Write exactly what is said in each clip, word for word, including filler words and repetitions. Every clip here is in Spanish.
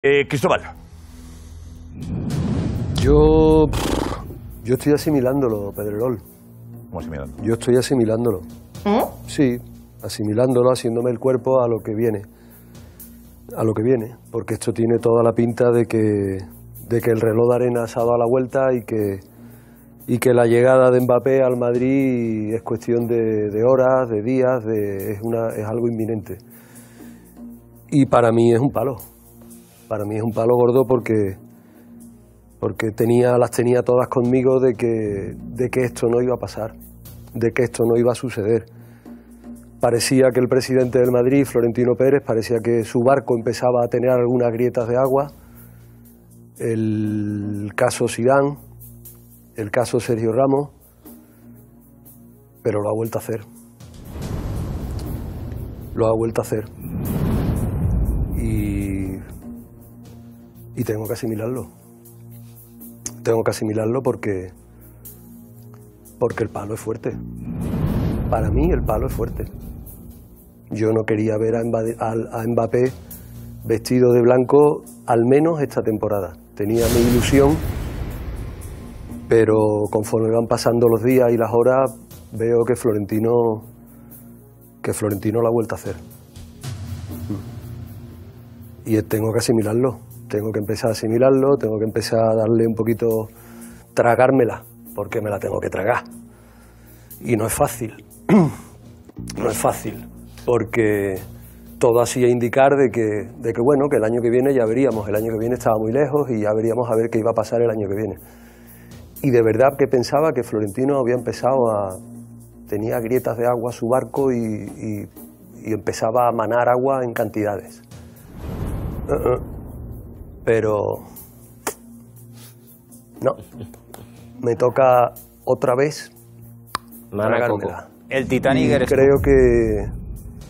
Eh, Cristóbal. Yo, yo estoy asimilándolo, Pedrerol. ¿Cómo asimilando? Yo estoy asimilándolo. ¿Eh? Sí, asimilándolo, haciéndome el cuerpo a lo que viene. A lo que viene, porque esto tiene toda la pinta de que, de que el reloj de arena se ha dado la vuelta y que, y que la llegada de Mbappé al Madrid es cuestión de, de horas, de días, de, es, una, es algo inminente. Y para mí es un palo. Para mí es un palo gordo porque, porque tenía, las tenía todas conmigo de que, de que esto no iba a pasar, de que esto no iba a suceder. Parecía que el presidente del Madrid, Florentino Pérez, parecía que su barco empezaba a tener algunas grietas de agua. El caso Zidane, el caso Sergio Ramos, pero lo ha vuelto a hacer. Lo ha vuelto a hacer. Y, y tengo que asimilarlo. Tengo que asimilarlo porque, porque el palo es fuerte. Para mí el palo es fuerte. Yo no quería ver a Mbappé vestido de blanco al menos esta temporada. Tenía mi ilusión, pero conforme van pasando los días y las horas, veo que Florentino, que Florentino lo ha vuelto a hacer. Y tengo que asimilarlo, tengo que empezar a asimilarlo, tengo que empezar a darle un poquito, tragármela, porque me la tengo que tragar. Y no es fácil, no es fácil. Porque todo hacía indicar de que, de que, bueno, que el año que viene ya veríamos, el año que viene estaba muy lejos y ya veríamos a ver qué iba a pasar el año que viene. Y de verdad que pensaba que Florentino había empezado a... tenía grietas de agua su barco y, y, y empezaba a manar agua en cantidades. Uh -uh. Pero... no, me toca otra vez tragármela. El Titanic eres creo tú. que...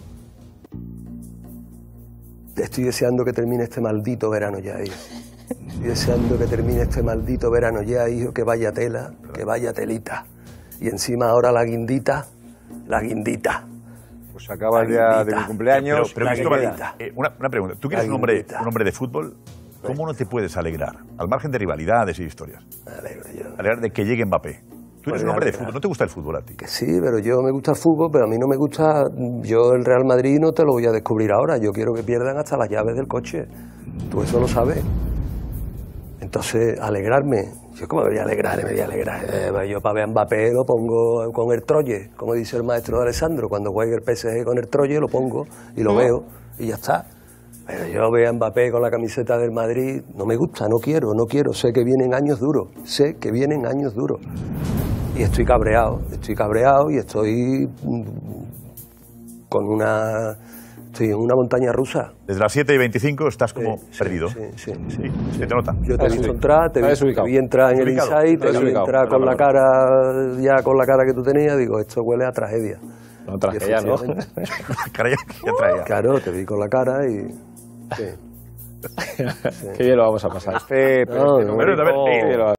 Estoy deseando que termine este maldito verano ya, hijo. Estoy deseando que termine este maldito verano ya, hijo, que vaya tela, que vaya telita. Y encima ahora la guindita, la guindita. Pues acaba el día de mi cumpleaños. Pero, pero Cristóbal, eh, una, una pregunta. Tú que eres un hombre, un hombre de fútbol, ¿cómo no te puedes alegrar? Al margen de rivalidades y historias. Me alegro yo. Alegrar de que llegue Mbappé. Tú eres Pues un hombre de alegrar. fútbol, ¿no te gusta el fútbol a ti? Que sí, pero yo me gusta el fútbol, pero a mí no me gusta... Yo el Real Madrid no te lo voy a descubrir ahora. Yo quiero que pierdan hasta las llaves del coche. Tú eso lo sabes. Entonces, alegrarme. Yo cómo me voy a alegrar, me voy a alegrar. Eh, yo para ver a Mbappé lo pongo con el Troye, como dice el maestro de Alessandro. Cuando juegue el P S G con el Troye lo pongo y lo veo y ya está. Pero yo veo a Mbappé con la camiseta del Madrid, no me gusta, no quiero, no quiero. Sé que vienen años duros, sé que vienen años duros. Y estoy cabreado, estoy cabreado y estoy con una... Estoy en una montaña rusa. Desde las siete y veinticinco estás como Sí, sí, perdido. Sí, sí, sí. Sí, se te nota. Yo te he visto entrar, te vi, te vi entrar en el Ubicado. Insight, te vi Ubicado. entrar con la cara, ya con la cara que tú tenías, digo, esto huele a tragedia. No, tragedia, ¿no? Caray, ya traía. Claro, te vi con la cara y... Sí. Qué bien lo vamos a pasar. Este, No, no, numérico, a ver, eh, qué bien lo